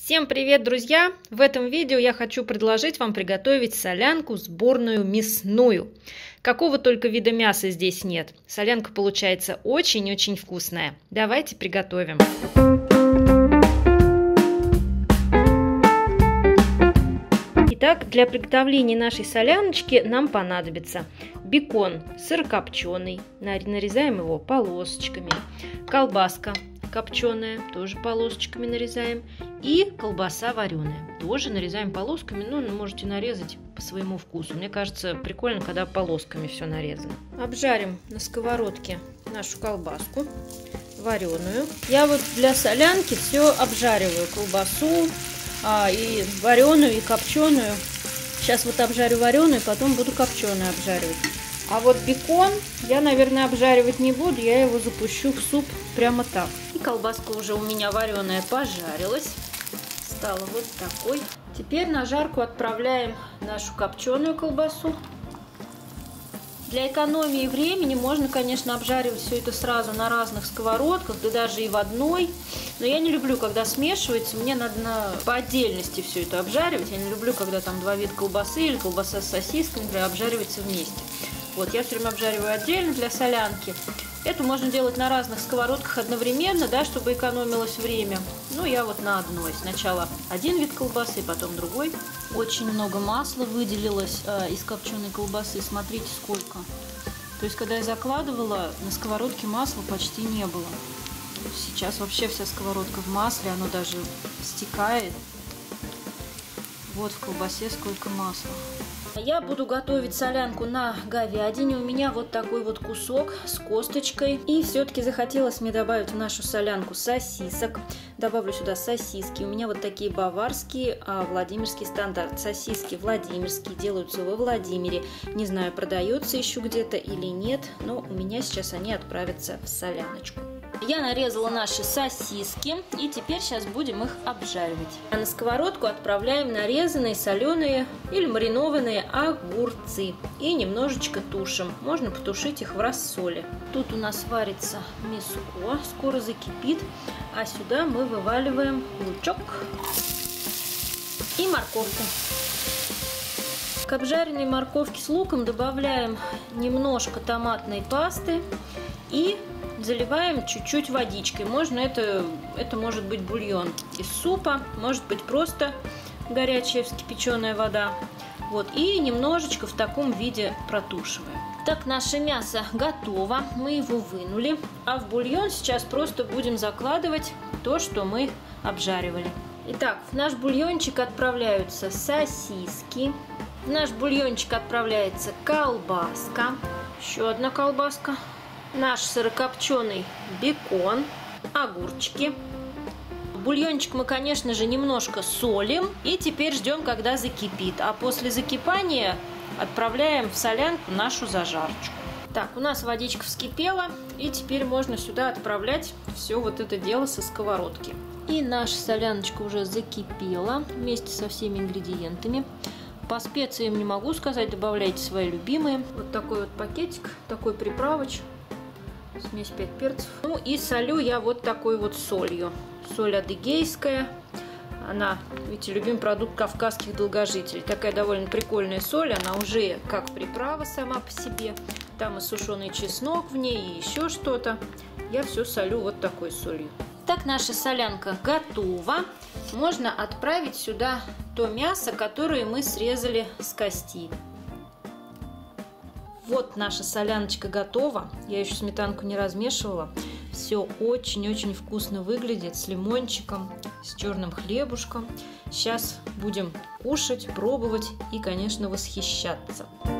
Всем привет, друзья! В этом видео я хочу предложить вам приготовить солянку сборную мясную. Какого только вида мяса здесь нет. Солянка получается очень-очень вкусная. Давайте приготовим. Итак, для приготовления нашей соляночки нам понадобится бекон сырокопченый, нарезаем его полосочками, колбаска копченая, тоже полосочками нарезаем, и колбаса вареная, тоже нарезаем полосками, но можете нарезать по своему вкусу. Мне кажется, прикольно, когда полосками все нарезано. Обжарим на сковородке нашу колбаску вареную. Я вот для солянки все обжариваю, колбасу и вареную, и копченую. Сейчас вот обжарю вареную, потом буду копченую обжаривать. А вот бекон я, наверное, обжаривать не буду, я его запущу в суп прямо так. И колбаска уже у меня вареная пожарилась, стала вот такой. Теперь на жарку отправляем нашу копченую колбасу. Для экономии времени можно, конечно, обжаривать все это сразу на разных сковородках, да даже и в одной. Но я не люблю, когда смешивается, мне надо по отдельности все это обжаривать. Я не люблю, когда там два вида колбасы или колбаса с сосисками, например, обжаривается вместе. Вот, я все время обжариваю отдельно для солянки. Это можно делать на разных сковородках одновременно, да, чтобы экономилось время. Ну, я вот на одной. Сначала один вид колбасы, потом другой. Очень много масла выделилось из копченой колбасы. Смотрите, сколько. То есть, когда я закладывала, на сковородке масла почти не было. Сейчас вообще вся сковородка в масле, оно даже стекает. Вот в колбасе сколько масла. Я буду готовить солянку на говядине. У меня вот такой вот кусок с косточкой. И все-таки захотелось мне добавить в нашу солянку сосисок. Добавлю сюда сосиски. У меня вот такие баварские, владимирский стандарт. Сосиски владимирские, делаются во Владимире. Не знаю, продается еще где-то или нет, но у меня сейчас они отправятся в соляночку. Я нарезала наши сосиски, и теперь сейчас будем их обжаривать. А на сковородку отправляем нарезанные соленые или маринованные огурцы. И немножечко тушим. Можно потушить их в рассоле. Тут у нас варится мяско, скоро закипит. А сюда мы вываливаем лучок и морковку. К обжаренной морковке с луком добавляем немножко томатной пасты и заливаем чуть-чуть водичкой. Можно это может быть бульон из супа, может быть просто горячая вскипяченная вода. Вот, и немножечко в таком виде протушиваем. Так, наше мясо готово, мы его вынули, а в бульон сейчас просто будем закладывать то, что мы обжаривали. Итак, в наш бульончик отправляются сосиски, в наш бульончик отправляется колбаска, еще одна колбаска, наш сырокопченый бекон, огурчики. Бульончик мы, конечно же, немножко солим. И теперь ждем, когда закипит. А после закипания отправляем в солянку нашу зажарочку. Так, у нас водичка вскипела. И теперь можно сюда отправлять все вот это дело со сковородки. И наша соляночка уже закипела вместе со всеми ингредиентами. По специям не могу сказать, добавляйте свои любимые. Вот такой вот пакетик, такой приправоч. Смесь 5 перцев. Ну и солю я вот такой вот солью. Соль адыгейская. Она, видите, любимый продукт кавказских долгожителей. Такая довольно прикольная соль. Она уже как приправа сама по себе. Там и сушеный чеснок в ней, и еще что-то. Я все солю вот такой солью. Так, наша солянка готова. Можно отправить сюда то мясо, которое мы срезали с кости. Вот наша соляночка готова. Я еще сметанку не размешивала. Все очень-очень вкусно выглядит с лимончиком, с черным хлебушком. Сейчас будем кушать, пробовать и, конечно, восхищаться.